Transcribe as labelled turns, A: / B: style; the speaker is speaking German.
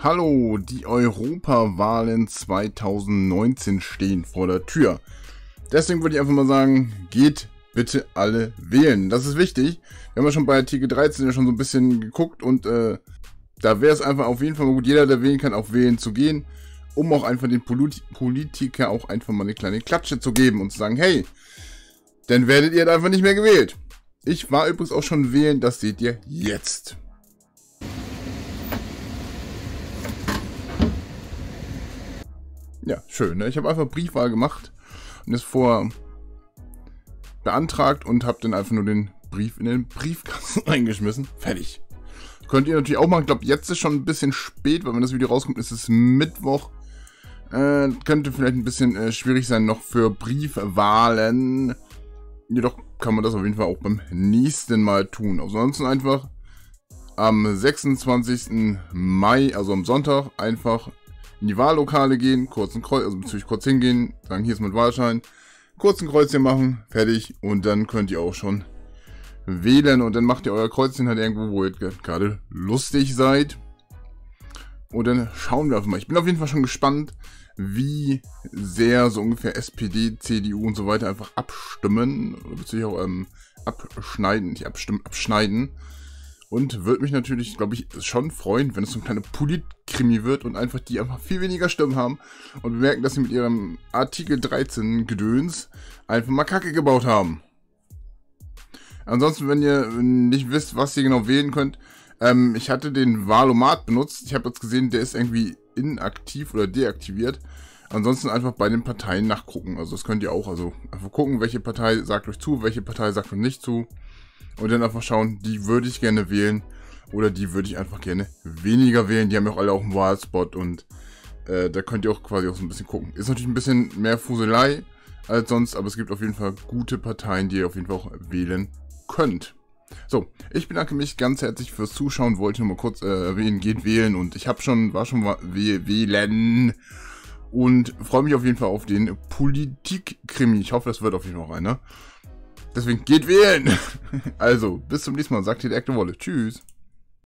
A: Hallo, die Europawahlen 2019 stehen vor der Tür. Deswegen würde ich einfach mal sagen, geht bitte alle wählen. Das ist wichtig. Wir haben ja schon bei Artikel 13 ja schon so ein bisschen geguckt und da wäre es einfach auf jeden Fall mal gut, jeder, der wählen kann, auch wählen zu gehen, um auch einfach den Politiker auch einfach mal eine kleine Klatsche zu geben und zu sagen, hey, dann werdet ihr einfach nicht mehr gewählt. Ich war übrigens auch schon wählen, das seht ihr jetzt. Ja, schön, ne? Ich habe einfach Briefwahl gemacht und es beantragt und habe dann einfach nur den Brief in den Briefkasten reingeschmissen. Fertig. Könnt ihr natürlich auch machen. Ich glaube, jetzt ist schon ein bisschen spät, weil wenn das Video rauskommt, ist es Mittwoch. Könnte vielleicht ein bisschen schwierig sein noch für Briefwahlen. Jedoch kann man das auf jeden Fall auch beim nächsten Mal tun. Ansonsten einfach am 26. Mai, also am Sonntag, einfach in die Wahllokale gehen, kurz ein Kreuz, also bezüglich kurz hingehen, sagen, hier ist mein Wahlschein, kurz ein Kreuzchen machen, fertig, und dann könnt ihr auch schon wählen und dann macht ihr euer Kreuzchen halt irgendwo, wo ihr gerade lustig seid. Und dann schauen wir einfach mal. Ich bin auf jeden Fall schon gespannt, wie sehr so ungefähr SPD, CDU und so weiter einfach abstimmen, oder beziehungsweise auch abschneiden, nicht abstimmen, abschneiden. Und würde mich natürlich, glaube ich, schon freuen, wenn es so ein kleiner Politkrimi wird und einfach die einfach viel weniger Stimmen haben und bemerken, dass sie mit ihrem Artikel 13 Gedöns einfach mal Kacke gebaut haben. Ansonsten, wenn ihr nicht wisst, was ihr genau wählen könnt, ich hatte den Wahlomat benutzt. Ich habe jetzt gesehen, der ist irgendwie inaktiv oder deaktiviert. Ansonsten einfach bei den Parteien nachgucken. Also das könnt ihr auch. Also einfach gucken, welche Partei sagt euch zu, welche Partei sagt euch nicht zu. Und dann einfach schauen, die würde ich gerne wählen oder die würde ich einfach gerne weniger wählen. Die haben ja auch alle auch einen Wahlspot und da könnt ihr auch quasi auch so ein bisschen gucken. Ist natürlich ein bisschen mehr Fuselei als sonst, aber es gibt auf jeden Fall gute Parteien, die ihr auf jeden Fall auch wählen könnt. So, ich bedanke mich ganz herzlich fürs Zuschauen, wollte nur mal kurz erwähnen, geht wählen und ich war schon mal wählen und freue mich auf jeden Fall auf den Politikkrimi. Ich hoffe, das wird auf jeden Fall auch einer. Deswegen geht wählen. Also, bis zum nächsten Mal. Sagt hier der Active Wolle. Tschüss.